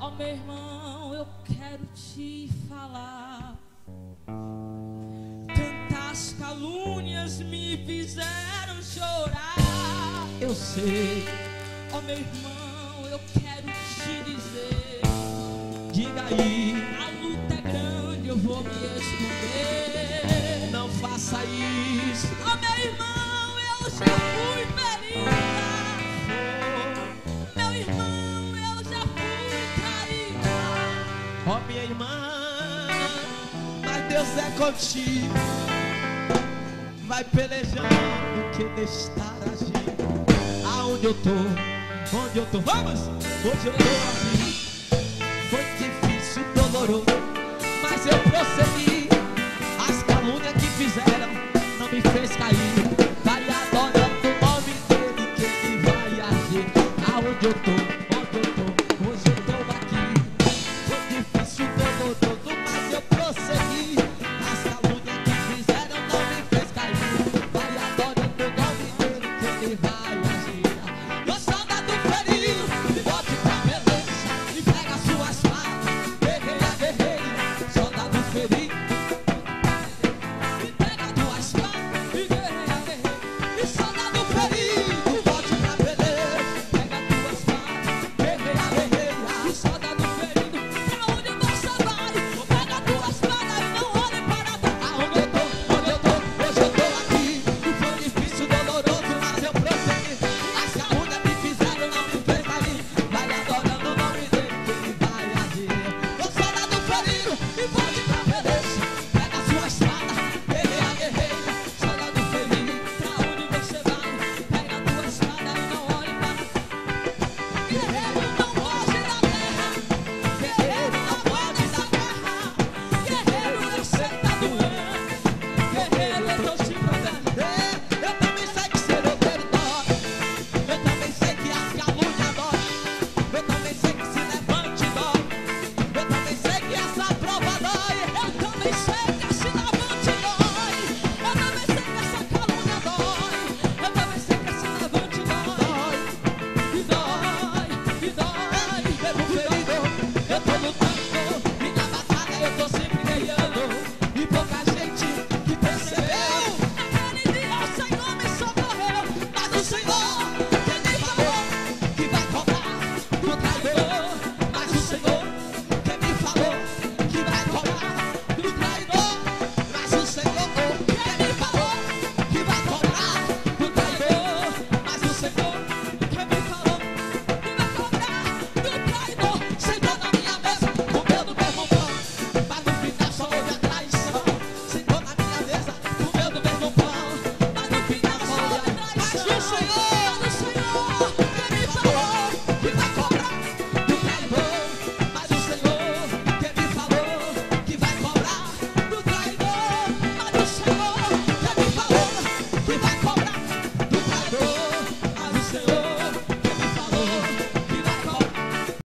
Ó meu irmão, eu quero te falar. Tantas calúnias me fizeram chorar. Eu sei. Ó meu irmão, eu quero te dizer. Diga aí. A luta é grande, eu vou me esconder. Não faça isso. Ó meu irmão, eu já fui ferida. Meu irmão, eu já fui traída. Ó minha irmã, mas Deus é contigo. Vai pelejando que Ele está agindo. Aonde eu tô, onde eu tô, vamos! Hoje eu tô aqui.